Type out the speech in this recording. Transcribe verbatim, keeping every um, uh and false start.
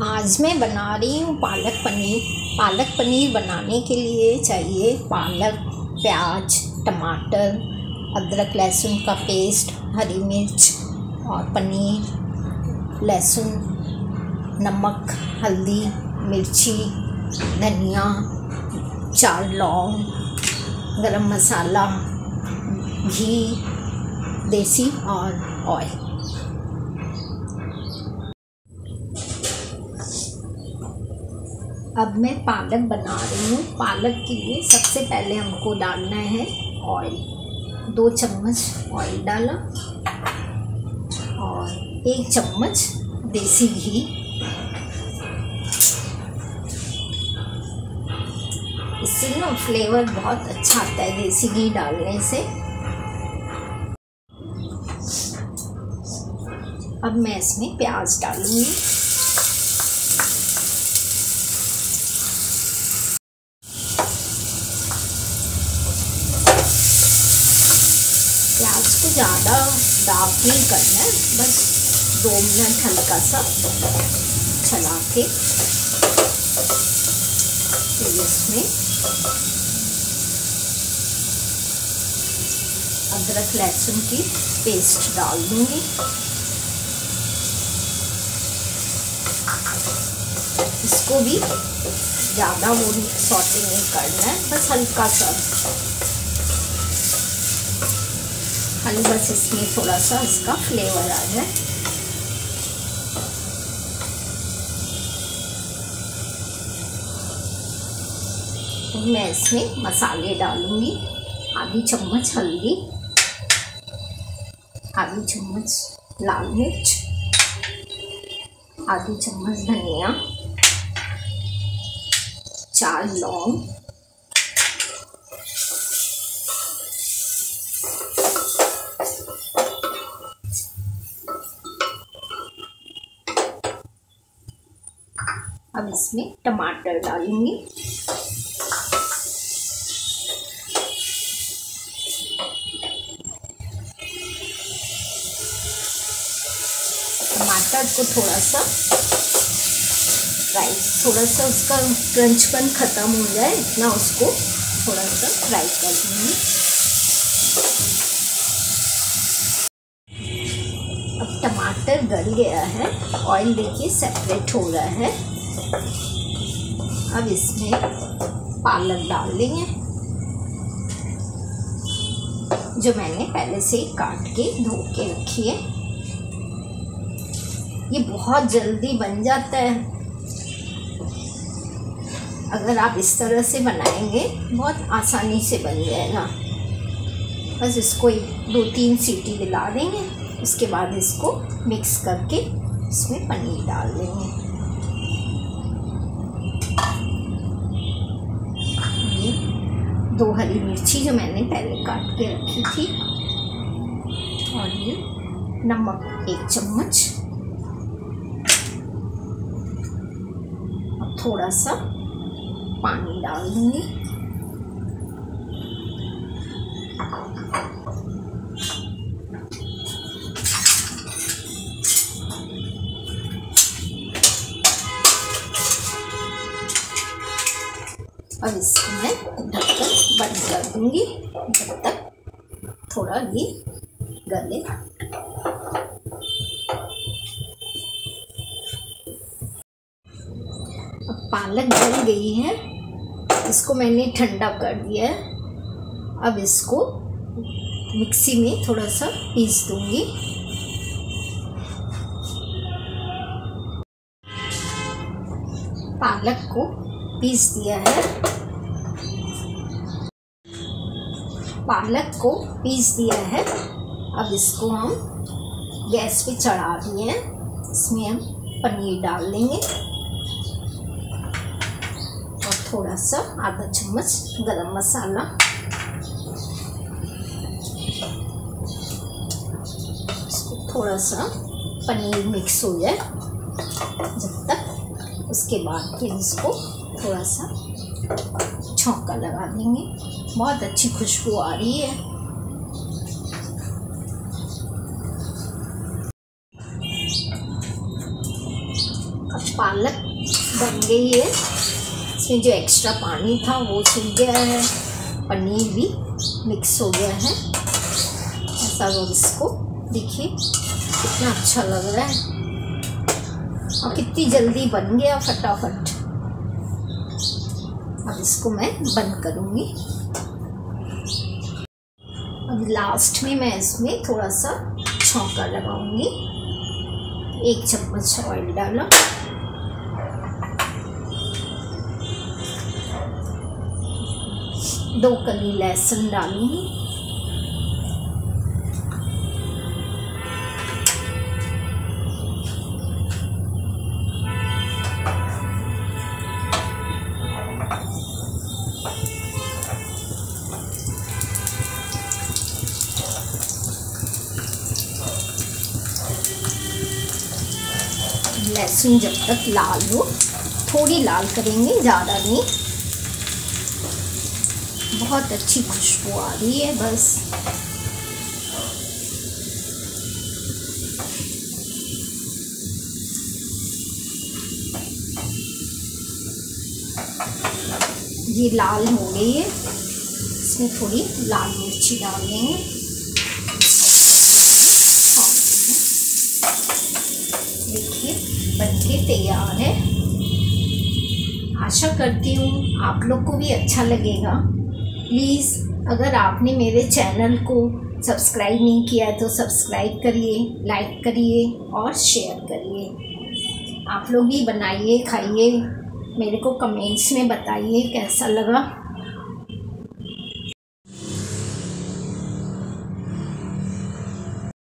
आज मैं बना रही हूँ पालक पनीर। पालक पनीर बनाने के लिए चाहिए पालक, प्याज, टमाटर, अदरक लहसुन का पेस्ट, हरी मिर्च और पनीर, लहसुन, नमक, हल्दी, मिर्ची, धनिया, चार लौंग, गरम मसाला, घी, देसी और ऑयल। अब मैं पालक बना रही हूँ। पालक के लिए सबसे पहले हमको डालना है ऑयल। दो चम्मच ऑयल डाला और एक चम्मच देसी घी। इससे ना फ्लेवर बहुत अच्छा आता है देसी घी डालने से। अब मैं इसमें प्याज डालूंगी। प्याज को ज़्यादा डार्क नहीं करना है, बस दो मिनट हल्का सा चला के फिर इसमें अदरक लहसुन की पेस्ट डाल दूँगी। इसको भी ज़्यादा वो सॉटे नहीं करना है, बस हल्का सा खाली बस इसमें थोड़ा सा इसका फ्लेवर आ जाए। तो मैं इसमें मसाले डालूंगी। आधी चम्मच हल्दी, आधी चम्मच लाल मिर्च, आधी चम्मच धनिया, चार लौंग, अब इसमें टमाटर डालूंगी। टमाटर को थोड़ा सा फ्राई, थोड़ा सा उसका क्रंचपन ख़त्म हो जाए इतना उसको थोड़ा सा फ्राई कर दूँगी। अब टमाटर गल गया है, ऑयल देखिए सेपरेट हो रहा है। अब इसमें पालक डाल देंगे जो मैंने पहले से ही काट के धो के रखी है। ये बहुत जल्दी बन जाता है अगर आप इस तरह से बनाएंगे, बहुत आसानी से बन जाएगा। बस इसको दो तीन सीटी दिला देंगे, उसके बाद इसको मिक्स करके इसमें पनीर डाल देंगे। ये दो हरी मिर्ची जो मैंने पहले काट के रखी थी और ये नमक एक चम्मच, अब थोड़ा सा पानी डाल दूंगी। अब इसको मैं ढक्कन बंद कर दूंगी जब तक थोड़ा ये गले। अब पालक गल गई है, इसको मैंने ठंडा कर दिया है। अब इसको मिक्सी में थोड़ा सा पीस दूंगी। पालक को पीस दिया है, पालक को पीस दिया है। अब इसको हम गैस पे चढ़ा दिए हैं, इसमें हम पनीर डाल देंगे और थोड़ा सा आधा चम्मच गरम मसाला, इसको थोड़ा सा पनीर मिक्स हो जाए जब तक, उसके बाद फिर इसको थोड़ा सा छौंका लगा देंगे। बहुत अच्छी खुशबू आ रही है। अब पालक बन गई है, इसमें जो एक्स्ट्रा पानी था वो सूख गया है, पनीर भी मिक्स हो गया है। ऐसा अब इसको देखिए कितना अच्छा लग रहा है और कितनी जल्दी बन गया फटाफट। अब इसको मैं बंद करूँगी। अब लास्ट में मैं इसमें थोड़ा सा छौंका लगाऊंगी। एक चम्मच ऑयल डाला, दो कली लहसुन डालूंगी, लहसुन जब तक लाल हो, थोड़ी लाल करेंगे, ज़्यादा नहीं। बहुत अच्छी खुशबू आ रही है बस। ये लाल हो गई है, इसमें थोड़ी लाल मिर्ची डाल देंगे। देखिए बनके तैयार है। आशा करती हूँ आप लोग को भी अच्छा लगेगा। प्लीज़ अगर आपने मेरे चैनल को सब्सक्राइब नहीं किया है तो सब्सक्राइब करिए, लाइक करिए और शेयर करिए। आप लोग भी बनाइए, खाइए, मेरे को कमेंट्स में बताइए कैसा लगा।